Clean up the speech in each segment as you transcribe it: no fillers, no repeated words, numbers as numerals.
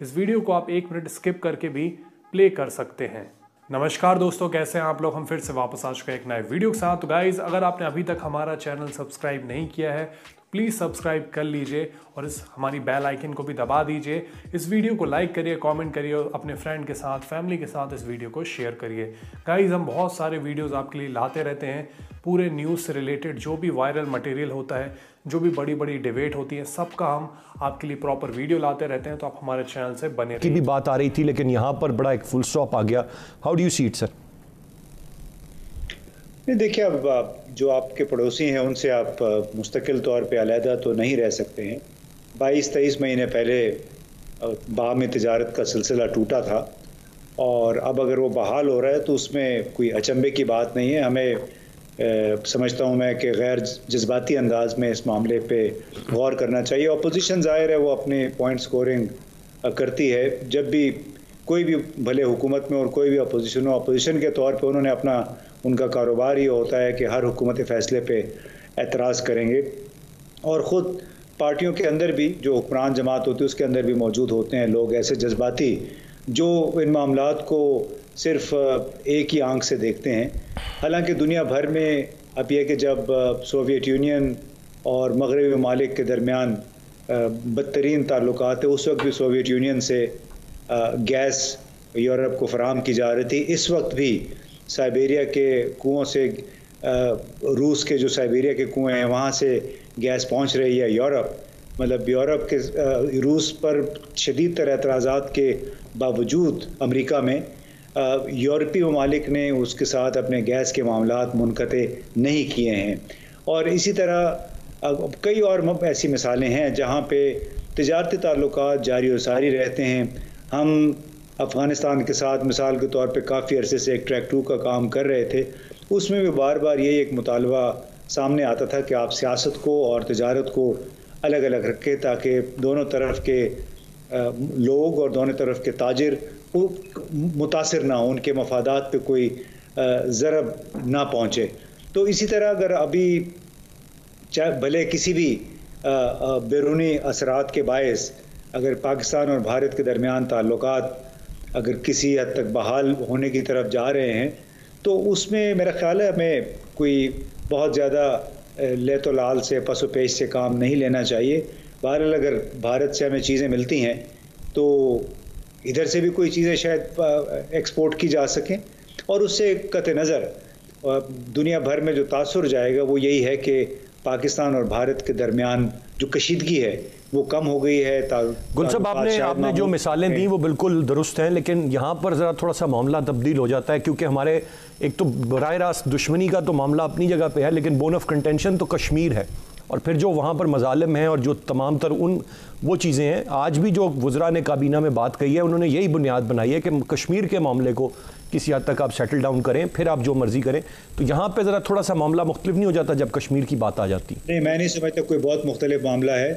इस वीडियो को आप 1 मिनट स्किप करके भी प्ले कर सकते हैं। नमस्कार दोस्तों, कैसे हैं आप लोग। हम फिर से वापस आ चुके हैं एक नए वीडियो के साथ। तो गाइज, अगर आपने अभी तक हमारा चैनल सब्सक्राइब नहीं किया है तो प्लीज़ सब्सक्राइब कर लीजिए और इस हमारी बेल आइकन को भी दबा दीजिए। इस वीडियो को लाइक करिए, कमेंट करिए और अपने फ्रेंड के साथ, फैमिली के साथ इस वीडियो को शेयर करिए। गाइज, हम बहुत सारे वीडियोस आपके लिए लाते रहते हैं, पूरे न्यूज़ से रिलेटेड जो भी वायरल मटेरियल होता है, जो भी बड़ी बड़ी डिबेट होती है, सबका हम आपके लिए प्रॉपर वीडियो लाते रहते हैं। तो आप हमारे चैनल से बने की भी बात आ रही थी, लेकिन यहाँ पर बड़ा एक फुल स्टॉप आ गया। How do you see it sir? नहीं, देखिए, अब जो आपके पड़ोसी हैं उनसे आप मुस्तकिल तौर पे अलहदा तो नहीं रह सकते हैं। 22-23 महीने पहले बाहमी तिजारत का सिलसिला टूटा था और अब अगर वो बहाल हो रहा है तो उसमें कोई अचंभे की बात नहीं है। हमें समझता हूँ मैं कि गैर जज्बाती अंदाज में इस मामले पे गौर करना चाहिए। अपोजिशन ज़ाहिर है वो अपनी पॉइंट स्कोरिंग करती है। जब भी कोई भी भले हुकूमत में और कोई भी अपोजिशन हो, अपोजिशन के तौर पे उन्होंने उनका कारोबार ये होता है कि हर हुकूमती फ़ैसले पे एतराज़ करेंगे और ख़ुद पार्टियों के अंदर भी जो हुक्मरान जमात होती है उसके अंदर भी मौजूद होते हैं लोग ऐसे जज्बाती जो इन मामलात को सिर्फ एक ही आंख से देखते हैं। हालांकि दुनिया भर में अब यह कि जब सोवियत यूनियन और मगरबी ममालिक के दरमियान बदतरीन ताल्लुकात है, उस वक्त भी सोवियत यूनियन से गैस यूरोप को फराहम की जा रही थी। इस वक्त भी साइबेरिया के कुओं से, रूस के जो साइबेरिया के कुएं हैं वहाँ से गैस पहुँच रही है यूरोप। मतलब यूरोप के रूस पर शदीद तर एतराज़ात के बावजूद अमेरिका में यूरोपीय ममालिक ने उसके साथ अपने गैस के मामलात मुनक़ते नहीं किए हैं। और इसी तरह कई और ऐसी मिसालें हैं जहाँ पे तिजारती ताल्लुकात जारी और सारी रहते हैं। हम अफ़गानिस्तान के साथ मिसाल के तौर पे काफ़ी अरसे से एक ट्रैक 2 का काम कर रहे थे। उसमें भी बार बार यही एक मुतालबा सामने आता था कि आप सियासत को और तिजारत को अलग अलग रखें ताकि दोनों तरफ के लोग और दोनों तरफ के ताजिर मुतासिर ना हो, उनके मफादात पे कोई ज़रब ना पहुँचे। तो इसी तरह अगर अभी चाहे भले किसी भी बैरूनी असरात के बायस अगर पाकिस्तान और भारत के दरमियान ताल्लुकात अगर किसी हद तक बहाल होने की तरफ जा रहे हैं तो उसमें मेरा ख्याल है हमें कोई बहुत ज़्यादा लेतो लाल से पसो पेश से काम नहीं लेना चाहिए। बहरहाल अगर भारत से हमें चीज़ें मिलती हैं तो इधर से भी कोई चीज़ें शायद एक्सपोर्ट की जा सकें और उससे कतई नज़र दुनिया भर में जो तासुर जाएगा वो यही है कि पाकिस्तान और भारत के दरमियान जो कशीदगी है वो कम हो गई है। गुल साहब, आपने जो मिसालें दी वो बिल्कुल दुरुस्त हैं, लेकिन यहाँ पर ज़रा थोड़ा सा मामला तब्दील हो जाता है क्योंकि हमारे एक तो बराह रास्त दुश्मनी का तो मामला अपनी जगह पे है, लेकिन बोन ऑफ कंटेंशन तो कश्मीर है और फिर जो वहाँ पर मजालिम हैं और जो तमाम तर वो चीज़ें हैं। आज भी जो वज़रा ने काबीना में बात कही है उन्होंने यही बुनियाद बनाई है कि कश्मीर के मामले को किसी हद तक आप सेटल डाउन करें, फिर आप जो मर्ज़ी करें। तो यहाँ पे ज़रा थोड़ा सा मामला मुख्तलिफ नहीं हो जाता जब कश्मीर की बात आ जाती? नहीं, मैं नहीं समझता कोई बहुत मुख्तलिफ मामला है।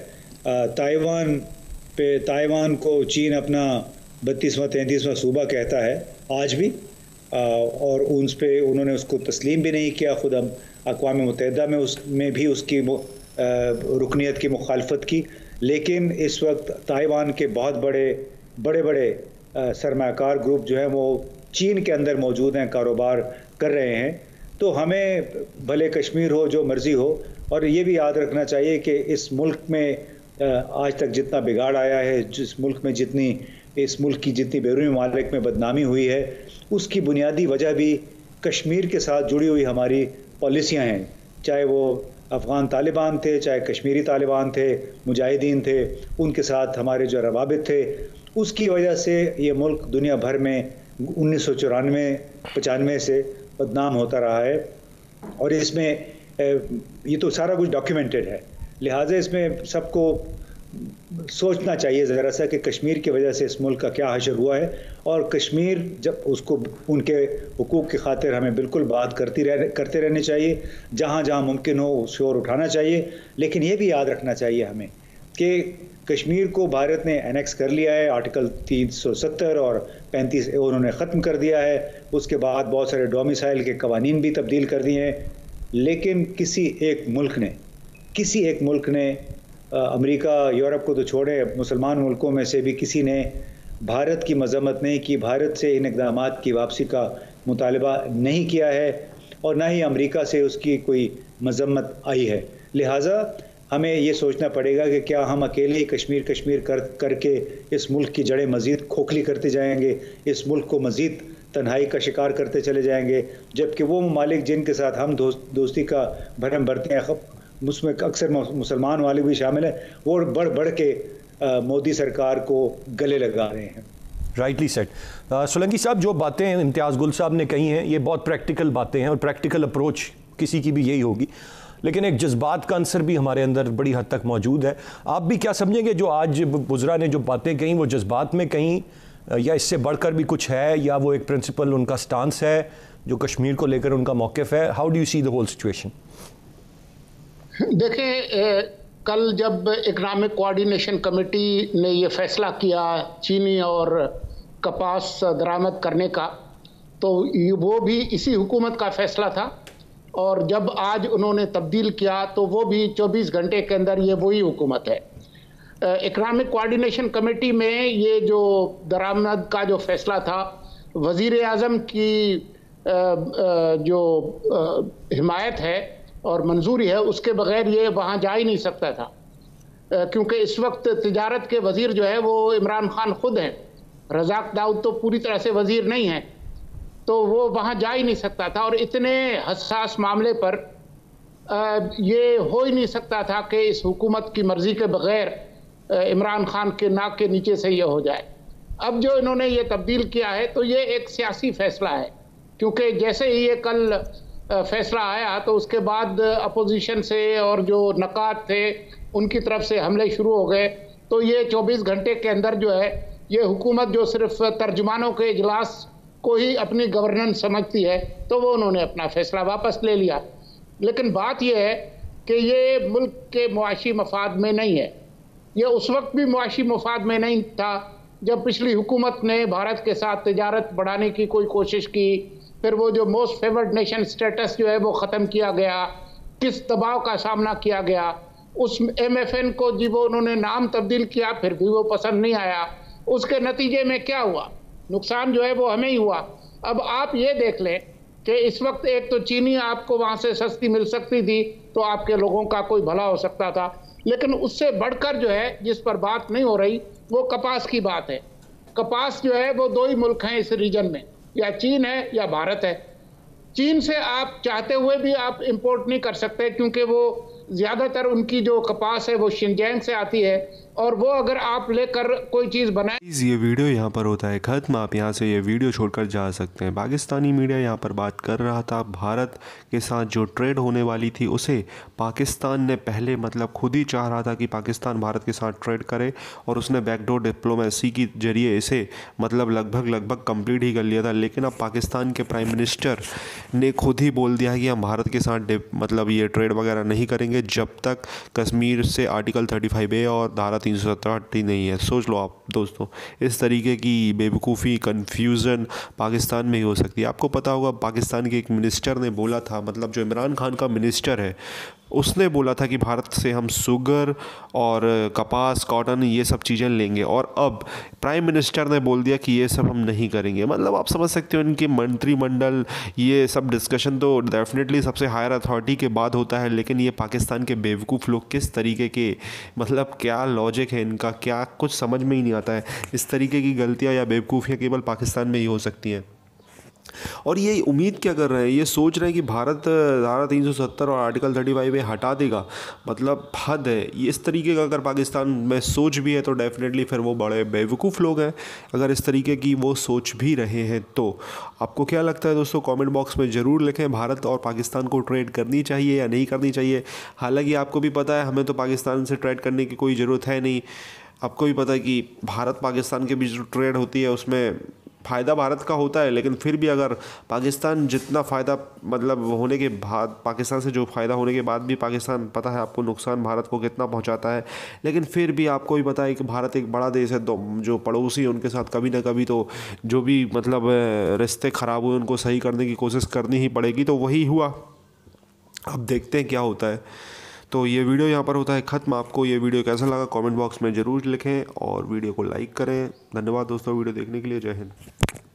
ताइवान को चीन अपना 32वां 33वां सूबा कहता है आज भी और उस पे उन्होंने उसको तस्लीम भी नहीं किया। ख़ुद अक़वाम मुत्तहिदा में उसमें भी उसकी रुकनीत की मुखालफत की। लेकिन इस वक्त ताइवान के बहुत बड़े सरमाकार ग्रुप जो हैं वो चीन के अंदर मौजूद हैं, कारोबार कर रहे हैं। तो हमें भले कश्मीर हो, जो मर्ज़ी हो, और ये भी याद रखना चाहिए कि इस मुल्क में आज तक जितना बिगाड़ आया है, इस मुल्क की जितनी बैरूनी ममालिक में बदनामी हुई है, उसकी बुनियादी वजह भी कश्मीर के साथ जुड़ी हुई हमारी पॉलिसियाँ हैं। चाहे वो अफ़गान तालिबान थे, चाहे कश्मीरी तालिबान थे, मुजाहिदीन थे, उनके साथ हमारे जो रवाबित थे, उसकी वजह से ये मुल्क दुनिया भर में 1994-95 से बदनाम होता रहा है और इसमें ये तो सारा कुछ डॉक्यूमेंटेड है। लिहाजा इसमें सबको सोचना चाहिए ज़रा सा कि कश्मीर की वजह से इस मुल्क का क्या हशर हुआ है और कश्मीर जब उसको उनके हुकूक की खातिर हमें बिल्कुल बात करते रहने चाहिए। जहाँ जहाँ मुमकिन हो शोर उठाना चाहिए, लेकिन ये भी याद रखना चाहिए हमें कि कश्मीर को भारत ने एनेक्स कर लिया है। आर्टिकल 370 और 35 उन्होंने ख़त्म कर दिया है। उसके बाद बहुत सारे डोमिसाइल के कवानीन भी तब्दील कर दिए हैं। लेकिन किसी एक मुल्क ने अमेरिका, यूरोप को तो छोड़े, मुसलमान मुल्कों में से भी किसी ने भारत की मजम्मत नहीं की, भारत से इन इक़दामात की वापसी का मुतालबा नहीं किया है और ना ही अमेरिका से उसकी कोई मजम्मत आई है। लिहाजा हमें ये सोचना पड़ेगा कि क्या हम अकेले ही कश्मीर करके इस मुल्क की जड़ें मज़ीद खोखली करते जाएंगे, इस मुल्क को मज़ीद तन्हाई का शिकार करते चले जाएंगे, जबकि वो ममालिक जिनके साथ हम दोस्ती का भरम भरते हैं, उसमें अक्सर मुसलमान वाले भी शामिल हैं, वो बढ़ बढ़ के मोदी सरकार को गले लगा रहे हैं। Rightly set. सोलंकी साहब, जो बातें इम्तियाज़ गुल साहब ने कही हैं ये बहुत प्रैक्टिकल बातें हैं और प्रैक्टिकल अप्रोच किसी की भी यही होगी, लेकिन एक जज्बात का अंसर भी हमारे अंदर बड़ी हद तक मौजूद है। आप भी क्या समझेंगे जो आज बुज़रा ने जो बातें कहीं वो जज्बात में कहीं, या इससे बढ़कर भी कुछ है, या वो एक प्रिंसिपल उनका स्टांस है जो कश्मीर को लेकर उनका मौक़िफ़ है? How do you see the whole situation? देखें, कल जब इकनॉमिक कोऑर्डिनेशन कमेटी ने ये फैसला किया चीनी और कपास दरामद करने का, तो वो भी इसी हुकूमत का फैसला था, और जब आज उन्होंने तब्दील किया तो वो भी 24 घंटे के अंदर ये वही हुकूमत है। इकनॉमिक कोऑर्डिनेशन कमेटी में ये जो दरामद का जो फैसला था, वज़ीर आज़म की जो हिमायत है और मंजूरी है, उसके बगैर ये वहाँ जा ही नहीं सकता था, क्योंकि इस वक्त तिजारत के वज़ीर जो है वो इमरान खान खुद हैं। रज़ाक दाऊद तो पूरी तरह से वज़ीर नहीं है, तो वो वहाँ जा ही नहीं सकता था। और इतने हसास मामले पर ये हो ही नहीं सकता था कि इस हुकूमत की मर्ज़ी के बग़ैर इमरान खान के नाक के नीचे से ये हो जाए। अब जो इन्होंने ये तब्दील किया है तो ये एक सियासी फ़ैसला है, क्योंकि जैसे ही ये कल फैसला आया तो उसके बाद अपोजिशन से और जो नकात थे उनकी तरफ से हमले शुरू हो गए। तो ये 24 घंटे के अंदर जो है ये हुकूमत जो सिर्फ तर्जुमानों के इजलास को ही अपनी गवर्नेंस समझती है, तो वो उन्होंने अपना फैसला वापस ले लिया। लेकिन बात यह है कि ये मुल्क के मुआशी मफाद में नहीं है। ये उस वक्त भी मुआशी मफाद में नहीं था जब पिछली हुकूमत ने भारत के साथ तिजारत बढ़ाने की कोई कोशिश की, फिर वो जो मोस्ट फेवर्ड नेशन स्टेटस जो है वो ख़त्म किया गया, किस दबाव का सामना किया गया। उस MFN को जी वो उन्होंने नाम तब्दील किया, फिर भी वो पसंद नहीं आया। उसके नतीजे में क्या हुआ, नुकसान जो है वो हमें ही हुआ। अब आप ये देख लें कि इस वक्त एक तो चीनी आपको वहाँ से सस्ती मिल सकती थी तो आपके लोगों का कोई भला हो सकता था, लेकिन उससे बढ़कर जो है जिस पर बात नहीं हो रही वो कपास की बात है। कपास जो है वो 2 ही मुल्क हैं इस रीजन में, या चीन है या भारत है। चीन से आप चाहते हुए भी आप इंपोर्ट नहीं कर सकते, क्योंकि वो ज़्यादातर उनकी जो कपास है वो शिनजैंग से आती है, और वो अगर आप लेकर कोई चीज़ बनाए। ये वीडियो यहाँ पर होता है ख़त्म, आप यहाँ से ये वीडियो छोड़कर जा सकते हैं। पाकिस्तानी मीडिया यहाँ पर बात कर रहा था भारत के साथ जो ट्रेड होने वाली थी उसे पाकिस्तान ने पहले मतलब खुद ही चाह रहा था कि पाकिस्तान भारत के साथ ट्रेड करे, और उसने बैकडोर डिप्लोमेसी के जरिए इसे मतलब लगभग कंप्लीट ही कर लिया था। लेकिन अब पाकिस्तान के प्राइम मिनिस्टर ने खुद ही बोल दिया है कि हम भारत के साथ मतलब ये ट्रेड वगैरह नहीं करेंगे जब तक कश्मीर से आर्टिकल 35A और धारा 370 हटी नहीं है। सोच लो आप दोस्तों, इस तरीके की बेवकूफ़ी कन्फ्यूज़न पाकिस्तान में ही हो सकती है। आपको पता होगा पाकिस्तान के एक मिनिस्टर ने बोला था, मतलब जो इमरान खान का मिनिस्टर है उसने बोला था कि भारत से हम शुगर और कपास कॉटन ये सब चीज़ें लेंगे, और अब प्राइम मिनिस्टर ने बोल दिया कि ये सब हम नहीं करेंगे। मतलब आप समझ सकते हो इनके मंत्रिमंडल ये सब डिस्कशन तो डेफिनेटली सबसे हायर अथॉरिटी के बाद होता है, लेकिन ये पाकिस्तान के बेवकूफ़ लोग किस तरीके के मतलब क्या लॉजिक है इनका, क्या कुछ समझ में ही नहीं आता है। इस तरीके की गलतियाँ या बेवकूफ़ियाँ केवल पाकिस्तान में ही हो सकती हैं। और ये उम्मीद क्या कर रहे हैं, ये सोच रहे हैं कि भारत धारा 370 और आर्टिकल 35A हटा देगा, मतलब हद है। ये इस तरीके का अगर पाकिस्तान में सोच भी है तो डेफिनेटली फिर वो बड़े बेवकूफ़ लोग हैं अगर इस तरीके की वो सोच भी रहे हैं तो। आपको क्या लगता है दोस्तों, कमेंट बॉक्स में ज़रूर लिखें, भारत और पाकिस्तान को ट्रेड करनी चाहिए या नहीं करनी चाहिए। हालांकि आपको भी पता है हमें तो पाकिस्तान से ट्रेड करने की कोई ज़रूरत है नहीं। आपको भी पता है कि भारत पाकिस्तान के बीच जो ट्रेड होती है उसमें फ़ायदा भारत का होता है, लेकिन फिर भी अगर पाकिस्तान जितना फ़ायदा मतलब होने के बाद, पाकिस्तान से जो फ़ायदा होने के बाद भी पाकिस्तान पता है आपको नुकसान भारत को कितना पहुंचाता है, लेकिन फिर भी आपको भी पता है कि भारत एक बड़ा देश है, जो पड़ोसी है उनके साथ कभी ना कभी तो जो भी मतलब रिश्ते ख़राब हुए उनको सही करने की कोशिश करनी ही पड़ेगी। तो वही हुआ, अब देखते हैं क्या होता है। तो ये वीडियो यहाँ पर होता है ख़त्म। आपको ये वीडियो कैसा लगा कमेंट बॉक्स में ज़रूर लिखें और वीडियो को लाइक करें। धन्यवाद दोस्तों वीडियो देखने के लिए। जय हिंद।